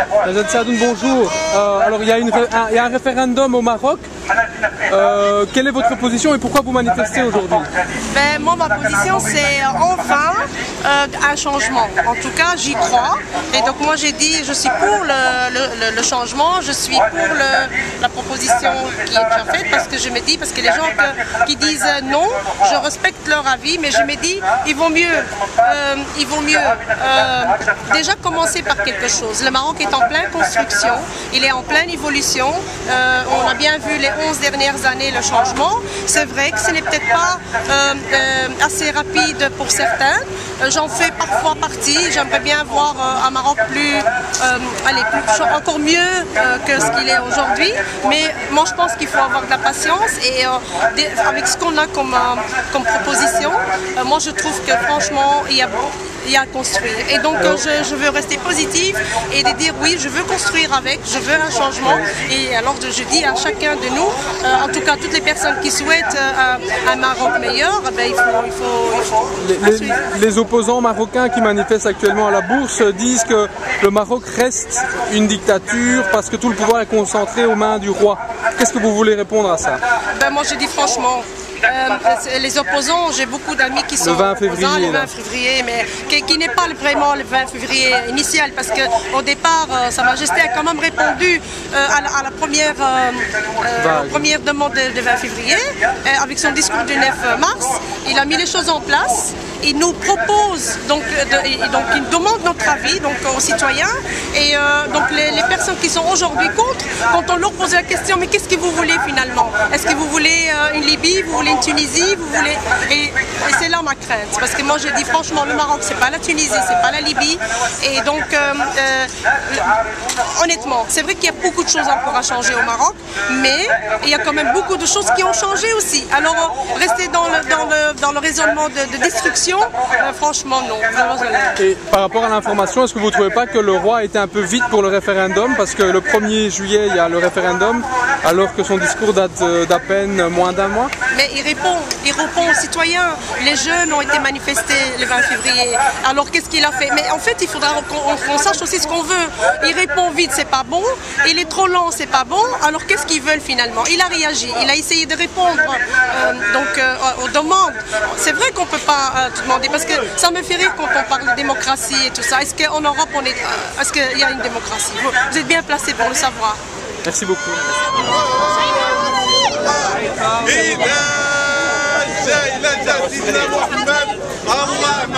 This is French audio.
Najat Sadoun, bonjour. Alors il y a un référendum au Maroc. Quelle est votre position et pourquoi vous manifestez aujourd'hui? Moi, ma position, c'est enfin un changement. En tout cas, j'y crois. Et donc moi, j'ai dit, je suis pour le changement, je suis pour la proposition qui est déjà faite, parce que je me dis, parce que les gens qui disent non, je respecte leur avis, mais je me dis, il vaut mieux déjà commencer par quelque chose. Le Maroc est en pleine construction, il est en pleine évolution. On a bien vu les 11 dernières années le changement. C'est vrai que ce n'est peut-être pas assez rapide pour certains. J'en fais parfois partie. J'aimerais bien voir un Maroc encore mieux que ce qu'il est aujourd'hui. Mais moi, je pense qu'il faut avoir de la patience et avec ce qu'on a comme proposition, moi, je trouve que franchement, il y a à construire. Et donc, je veux rester positive et de dire oui, je veux construire avec, je veux un changement. Et alors, je dis à chacun de nous, en tout cas, toutes les personnes qui souhaitent un Maroc meilleur, il faut les opposants marocains qui manifestent actuellement à la bourse disent que le Maroc reste une dictature parce que tout le pouvoir est concentré aux mains du roi. Qu'est-ce que vous voulez répondre à ça? Moi, je dis franchement, les opposants, j'ai beaucoup d'amis qui sont le 20 février, le 20 février, mais qui n'est pas vraiment le 20 février initial, parce qu'au départ, Sa Majesté a quand même répondu à la première demande de 20 février, avec son discours du 9 mars. Il a mis les choses en place. Il nous propose, donc il demande notre avis aux citoyens, et donc les personnes qui sont aujourd'hui contre, quand on leur pose la question, mais qu'est-ce que vous voulez finalement? Est-ce que vous voulez une Libye, vous voulez une Tunisie, vous voulez... Et c'est là ma crainte, parce que moi je dis franchement, le Maroc c'est pas la Tunisie, c'est pas la Libye, et donc honnêtement, c'est vrai qu'il y a beaucoup de choses encore à changer au Maroc, mais il y a quand même beaucoup de choses qui ont changé aussi. Alors rester dans le raisonnement de destruction, franchement non. Et par rapport à l'information, est-ce que vous ne trouvez pas que le roi était un peu vite pour le référendum, parce que le 1er juillet il y a le référendum, alors que son discours date d'à peine moins d'un mois? Mais il répond aux citoyens. Les jeunes ont été manifestés le 20 février. Alors qu'est-ce qu'il a fait? Mais en fait, il faudra qu'on sache aussi ce qu'on veut. Il répond vite, c'est pas bon. Il est trop lent, c'est pas bon. Alors qu'est-ce qu'ils veulent finalement? Il a réagi. Il a essayé de répondre aux demandes. C'est vrai qu'on peut pas tout demander, parce que ça me fait rire quand on parle de démocratie et tout ça. Est-ce qu'en Europe, est-ce qu'il y a une démocratie? Vous êtes bien placé pour le savoir. Merci beaucoup. إذا جاء إلى جهة سيدنا محمد الله